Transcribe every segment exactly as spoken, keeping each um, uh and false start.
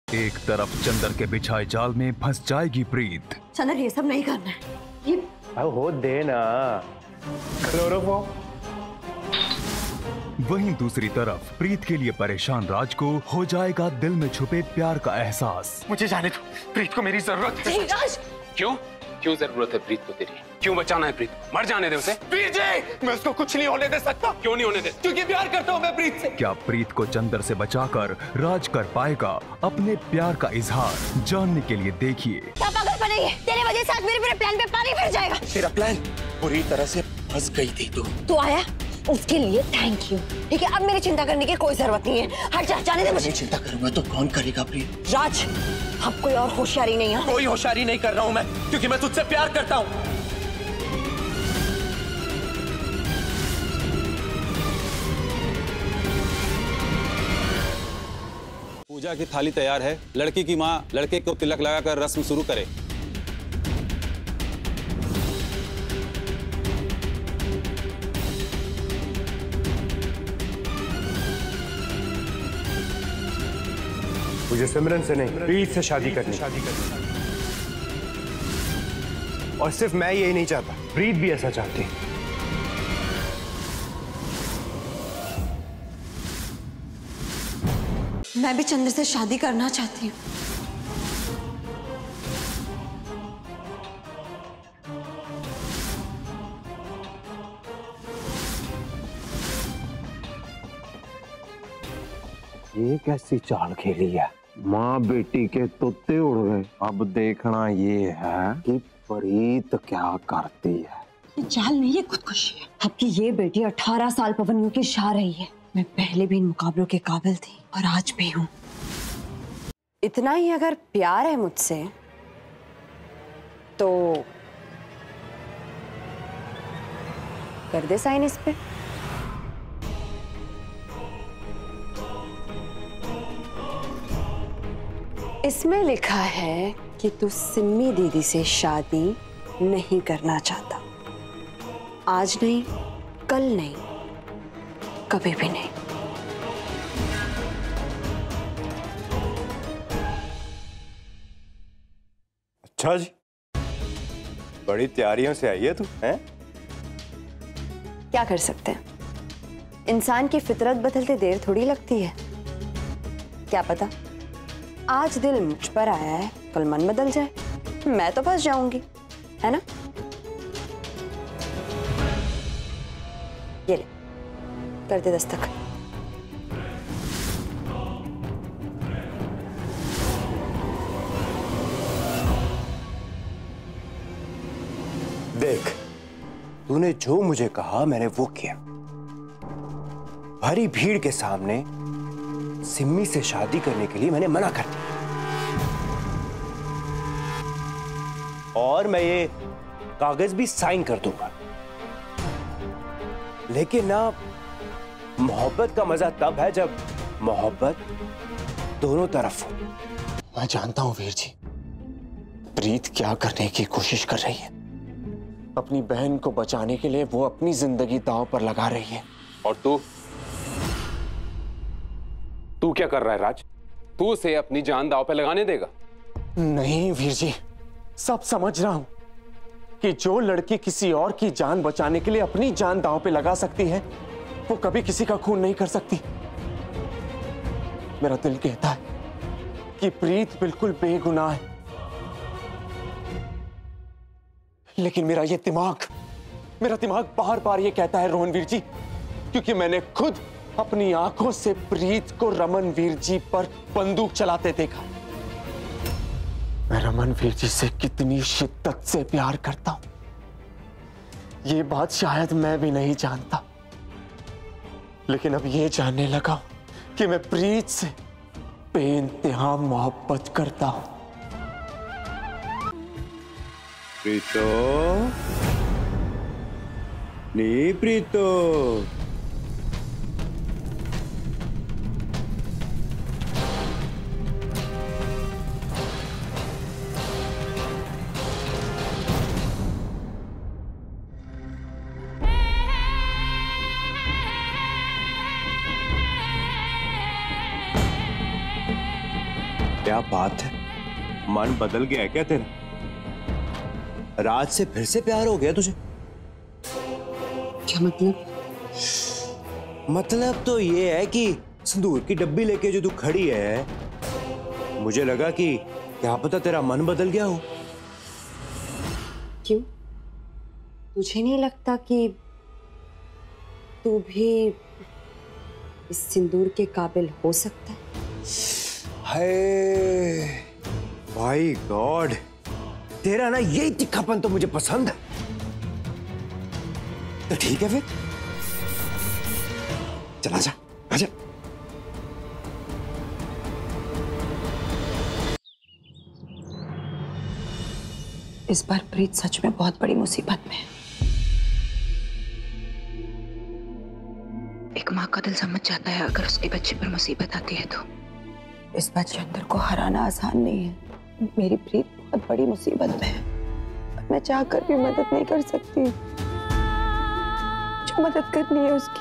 एक तरफ चंदर के बिछाए जाल में फंस जाएगी प्रीत। चंदर ये सब नहीं करना है। ये अब हो दे ना क्लोरोफॉर्म। वहीं दूसरी तरफ प्रीत के लिए परेशान राज को हो जाएगा दिल में छुपे प्यार का एहसास। मुझे जाने दो, प्रीत को मेरी जरूरत है। राज क्यों क्यों जरूरत है प्रीत को तेरी? क्यों बचाना है प्रीत? मर जाने दे उसे। वीर जी, मैं उसको कुछ नहीं होने दे सकता। क्यों नहीं होने दे? क्योंकि प्यार करता हूँ मैं प्रीत से। क्या प्रीत को चंदर से बचाकर राज कर पाएगा अपने प्यार का इजहार? जानने के लिए देखिए। क्या पागलपन है ये? तेरे वजह से आज मेरे पूरे प्लान पे पानी फिर जाएगा। तेरा प्लान पूरी तरह से फंस गई थी तू। तू आया उसके लिए थैंक यू। ठीक है, अब मेरी चिंता करने की कोई जरूरत नहीं है। हट जा, जाने दे मुझे। चिंता करूंगा तो कौन करेगा प्रीत? राज, अब कोई और होशियारी नहीं है। कोई होशियारी नहीं कर रहा हूँ मैं, क्योंकि मैं तुझसे प्यार करता हूँ। पूजा की थाली तैयार है। लड़की की माँ लड़के को तिलक लगाकर रस्म शुरू करे। मुझे सिमरन से नहीं, प्रीत से शादी करनी। शादी करनी और सिर्फ मैं यही नहीं चाहता, प्रीत भी ऐसा चाहती है। मैं भी चंद्र से शादी करना चाहती हूँ। ये कैसी चाल खेली है? माँ बेटी के तोते उड़ गए। अब देखना ये है कि प्रीत क्या करती है। ये चाल नहीं, ये खुदकुशी है। आपकी ये बेटी अठारह साल पवन की शाह रही है। मैं पहले भी इन मुकाबलों के काबिल थी और आज भी हूँ। इतना ही अगर प्यार है मुझसे तो कर दे साइन इस पे। इसमें लिखा है कि तू सिम्मी दीदी से शादी नहीं करना चाहता। आज नहीं, कल नहीं, कभी भी नहीं। अच्छा जी, बड़ी तैयारियों से आई है तू, हैं? क्या कर सकते हैं, इंसान की फितरत बदलते देर थोड़ी लगती है। क्या पता आज दिल मुझ पर आया है, कल मन बदल जाए, मैं तो फंस जाऊंगी, है ना? ये ले, कर दे दस्तक। देख, तूने जो मुझे कहा मैंने वो किया। भारी भीड़ के सामने सिम्मी से शादी करने के लिए मैंने मना कर दिया। और मैं ये कागज भी साइन कर दूंगा। लेकिन ना, मोहब्बत का मजा तब है जब मोहब्बत दोनों तरफ हो। मैं जानता हूं वीर जी, प्रीत क्या करने की कोशिश कर रही है। अपनी बहन को बचाने के लिए वो अपनी जिंदगी दांव पर लगा रही है। और तू तू क्या कर रहा है राज? तू उसे अपनी जान दांव पे लगाने देगा? नहीं वीर जी, सब समझ रहा हूं कि जो लड़की किसी और की जान बचाने के लिए अपनी जान दांव पे लगा सकती है, वो कभी किसी का खून नहीं कर सकती। मेरा दिल कहता है कि प्रीत बिल्कुल बेगुनाह है, लेकिन मेरा ये दिमाग मेरा दिमाग बार बार ये कहता है रोहनवीर जी, क्योंकि मैंने खुद अपनी आंखों से प्रीत को रमनवीर जी पर बंदूक चलाते देखा। मैं रमनवीर जी से कितनी शिद्दत से प्यार करता हूं, ये बात शायद मैं भी नहीं जानता, लेकिन अब ये जानने लगा कि मैं प्रीत से बेइंतहा मोहब्बत करता हूं। प्रीतो, नी प्रीतो, क्या बात है, मन बदल गया है क्या तेरा? राज से फिर से प्यार हो गया तुझे? क्या मतलब? मतलब तो ये है कि संदूर की डब्बी लेके जो तू खड़ी है, मुझे लगा कि क्या पता तेरा मन बदल गया हो। क्यों? तुझे नहीं लगता कि तू भी इस सिंदूर के काबिल हो सकता है? हाय माय गॉड, तेरा ना यही तिखापन तो मुझे पसंद है। तो ठीक है फिर, चला जा, आजा। इस बार प्रीत सच में बहुत बड़ी मुसीबत में है। एक माँ का दिल समझ जाता है अगर उसके बच्चे पर मुसीबत आती है तो। इस बार चंद्र को हराना आसान नहीं है। मेरी प्रीत बहुत बड़ी मुसीबत में है और मैं चाहकर भी मदद नहीं कर सकती। जो मदद करनी है उसकी।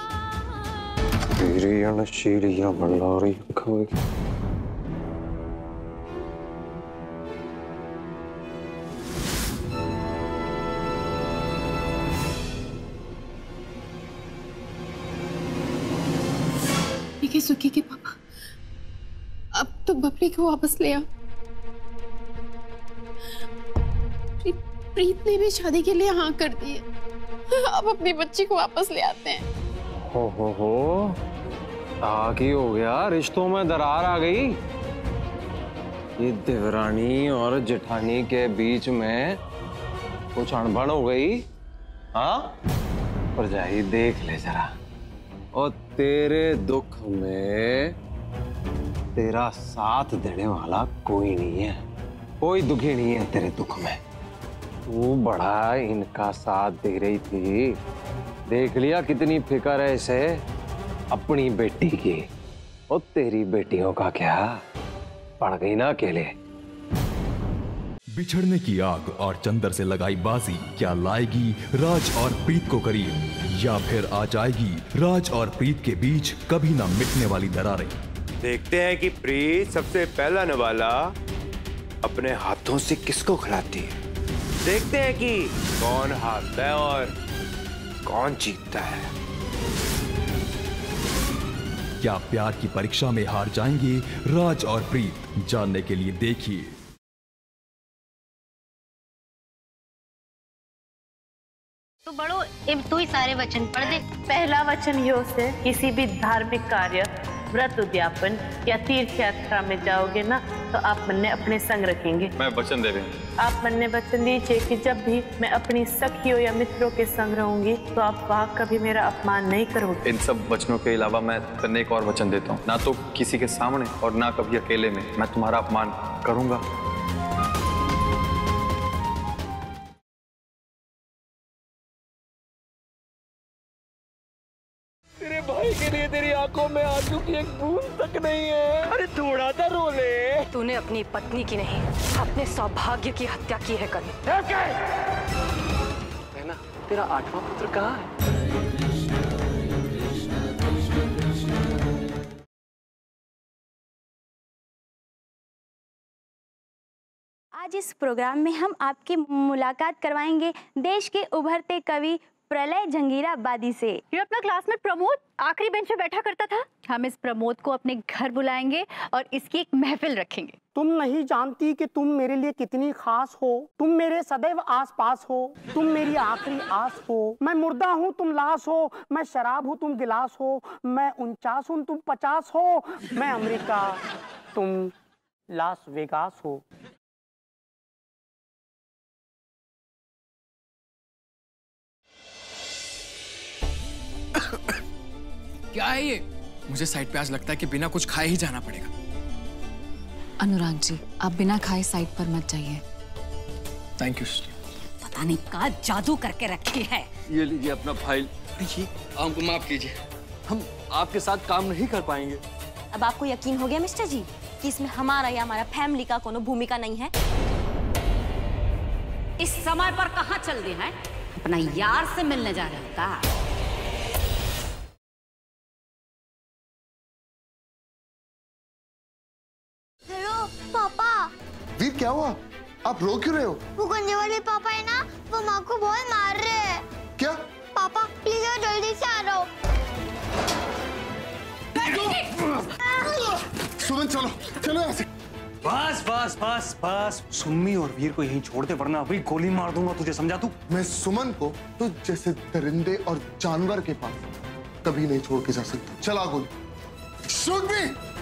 देखिए सुखी के पापा, अब तो बबली को वापस ले आ। प्रीत ने भी शादी के लिए हाँ कर दी है। अब अपनी बच्ची को वापस ले आते हैं। हो हो हो, आग ही हो गया, रिश्तों में दरार आ गई। ये देवरानी और जेठानी के बीच में कुछ अनबन हो गई। हाँ, पर जाही देख ले जरा, और तेरे दुख में तेरा साथ देने वाला कोई नहीं है, कोई दुखी नहीं है तेरे दुख में। तू बड़ा इनका साथ दे रही थी, देख लिया कितनी फिक्र है इसे अपनी बेटी की। और तेरी बेटियों का क्या, पड़ गई ना अकेले। बिछड़ने की आग और चंद्र से लगाई बाजी क्या लाएगी राज और प्रीत को करीब, या फिर आ जाएगी राज और प्रीत के बीच कभी ना मिटने वाली दरारें। देखते हैं कि प्रीत सबसे पहला नवाला अपने हाथों से किसको खिलाती है। देखते हैं कि कौन हारता है और कौन जीतता है। क्या प्यार की परीक्षा में हार जाएंगे राज और प्रीत? जानने के लिए देखिए। तो बड़ो अब तू ही सारे वचन पढ़ दे। पहला वचन यो से, किसी भी धार्मिक कार्य, व्रत उद्यापन या तीर्थ यात्रा में जाओगे ना तो आप मन ने अपने संग रखेंगे। मैं वचन दे रही हूँ। आप मन ने वचन दीजिए कि जब भी मैं अपनी सखियों या मित्रों के संग रहूंगी तो आप वहाँ कभी मेरा अपमान नहीं करोगे। इन सब वचनों के अलावा मैं तन्ने एक और वचन देता हूँ, ना तो किसी के सामने और ना कभी अकेले में मैं तुम्हारा अपमान करूंगा। तेरे भाई के लिए तेरी आंखों में आंसू की एक बूंद तक नहीं है। अरे थोड़ा सा रो ले। तूने अपनी पत्नी की नहीं, अपने सौभाग्य की हत्या की है कल। ना, तेरा आठवां पुत्र कहाँ है? आज इस प्रोग्राम में हम आपकी मुलाकात करवाएंगे देश के उभरते कवि प्रलय जंगीराबादी से। ये अपना क्लासमेट प्रमोद आखिरी बेंच पे बैठा करता था। हम इस प्रमोद को अपने घर बुलाएंगे और इसकी एक महफिल रखेंगे। तुम नहीं जानती कि तुम मेरे लिए कितनी खास हो। तुम मेरे सदैव आसपास हो। तुम मेरी आखिरी आस हो। मैं मुर्दा हूँ तुम लाश हो। मैं शराब हूँ तुम गिलास हो। मैं उनचास हूँ तुम पचास हो। मैं अमेरिका तुम लास वेगास हो। क्या है ये? मुझे साइड पे आज लगता है कि बिना कुछ खाए ही जाना पड़ेगा। अनुराग जी, आप बिना खाए साइड पर मत जाइए। Thank you. पता नहीं क्या जादू करके रखी है। ये लीजिए अपना फाइल। देखिए, हमको माफ कीजिए, हम आपके साथ काम नहीं कर पाएंगे। अब आपको यकीन हो गया मिस्टर जी कि इसमें हमारा या हमारा फैमिली का कोनो भूमिका नहीं है। इस समय पर कहाँ चल रहे हैं? अपना यार से मिलने जा रहे का? क्या हुआ? आप रो क्यों रहे हो? वो गंजे वाले पापा है ना, वो माँ को बहुत मार रहे हैं। क्या? पापा प्लीज मैं जल्दी से आ रहा हूँ। सुमन चलो चलो यहाँ से। बस बस बस बस सुम्मी और वीर को यहीं छोड़ दे, वरना अभी गोली मार दूंगा तुझे, समझा तू? मैं सुमन को तो जैसे दरिंदे और जानवर के पास कभी नहीं छोड़ के जा सकता। चला गोली। शूट मी।